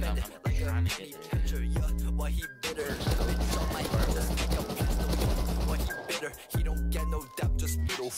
spend it like a penny pincher, yeah. Why he bitter? Bitch on my head just like a pistol, yeah. Why he bitter? He don't get no depth, just middle.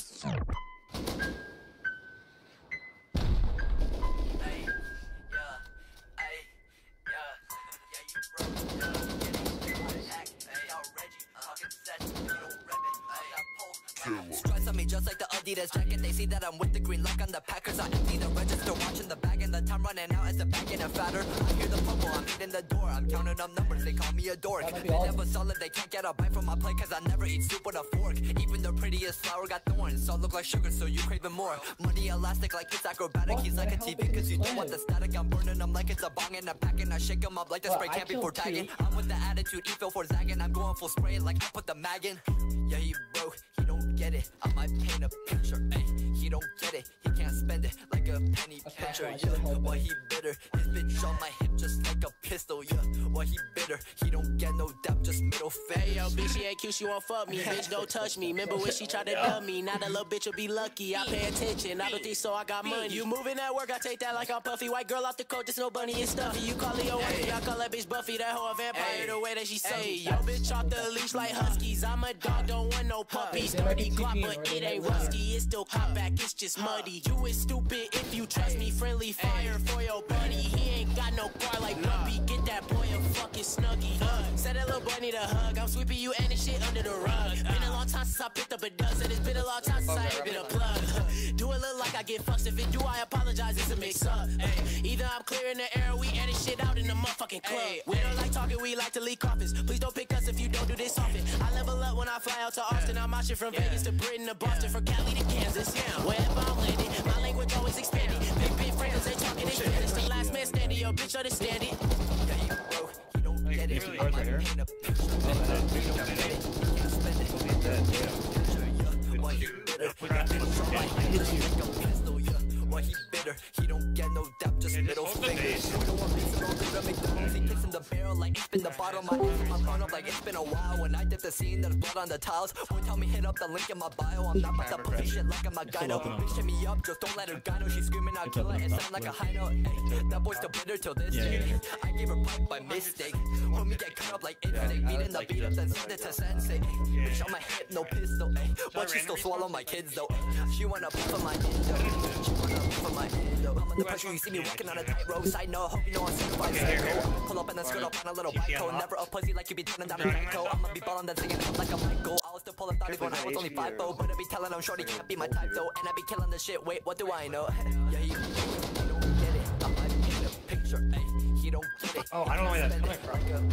Stress on me just like the Adidas jacket. They see that I'm with the green like on the Packers. I empty the register, watching the bag, and the time running out as the bag getting fatter. I hear the pumble, I'm hitting the door. I'm counting up numbers, they call me a dork. They never solid, they can't get a bite from my plate, cause I never eat soup with a fork. Even the prettiest flower got thorns, so I look like sugar, so you craving more. Money elastic like it's acrobatic. He's like a TV, cause you don't want the static. I'm burning them like it's a bong in a pack, and I shake them up like the spray can before tagging. I'm with the attitude, E feel for zagging. I'm going full spray like I put the mag in. Yeah, he broke, he don't get it. I might paint a picture, ayy. He don't get it, he can't spend it like a penny pincher, yeah. Why he bitter? His bitch on my hip just like a pistol, yeah. Why he bitter? He don't get no depth, just middle finger. Hey, yo, bitch, she ain't cute, she won't fuck me. Bitch, don't touch me. Remember when she tried to dump me? Now the little bitch will be lucky. I pay attention, I don't think so, I got money. You moving at work, I take that like I'm puffy. White girl off the coat, just no bunny and stuffy. You call it your wifey, I call that bitch Buffy. That hoe a vampire, the way that she say. Yo, bitch off the leash like huskies. I'm a dog, don't want no puppies. Dirty Glock, but it ain't rusty. It's still cop back, it's just muddy. You is stupid if you trust me. Friendly fire for your buddy. He ain't got no car like Puppy. Get that boy a fucking snuggie. Said that little boy need a hug. I'm sweeping you and this shit under the rug. Been a long time since I picked up a dozen. It's been a long time since I ain't been a plug. Do it look like I get fucked. If it do, I apologize. It's a mix up. Either I'm clearing the air or we air this shit out in the motherfucking club. We don't like talking, we like to leak coffins. Please don't pick us if you don't do this often. I level up when I fly out to Austin. I'm out shit from Vegas to Britain to Boston, from Cali to Kansas. Wherever I'm landing, my language always expanding. Big friends, they talking in Spanish. The last man standing, yo, bitch, understand it. Yeah, he broke, he don't get it. I might paint a picture, he don't get it. He can't spend it like a picture, yeah. Why he bitter? Bitch on my head just like a pistol, yeah. Why he bitter? He don't get no depth, just middle finger. We don't want beats, don't do to make the moves. He kicks in the barrel like it's been the bottom. My phone up like it's been a while. When I dip the scene, there's blood on the tiles. Boy, tell me hit up the link in my bio. I'm not about to pussy shit like I'm a gyno. Bitch hit me up, just don't let her gyno. She's screaming out kill her, it sound like a high note. Ay, that boy's still bitter till this day. I gave her pipe by mistake. When we get cut up like instinct, meaning the beat up, then send it to sensei. Bitch on my hip, no pistol. Ay, but she still swallow my kids though. She wanna puff on my endo. She wanna puff on my endo. I'm under pressure, you see me walking on a tightrope. Side note, hope you know I'm certified psycho. Pull up and then skirt up on a little bike code. Never a pussy like you be turning down a psycho. I'ma be ballin' then singing up like a Michael. I was still pulling thotties when I was only 5'0", but I be telling them shorty can't be my type though. And I be killing the shit, wait, what do I know? Yeah, he don't get it. I might paint a picture, ayy. He don't get it. Oh, I don't know where that's coming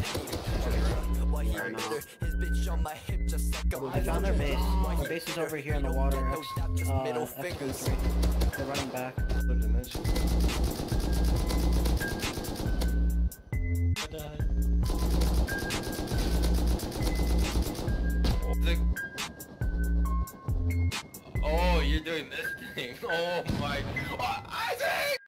from. Why he bitter? His bitch on my hip just like a I found their base. Their base is over here in the water. F3. They're running back. Oh, you're doing this thing. Oh my. Oh, Isaac!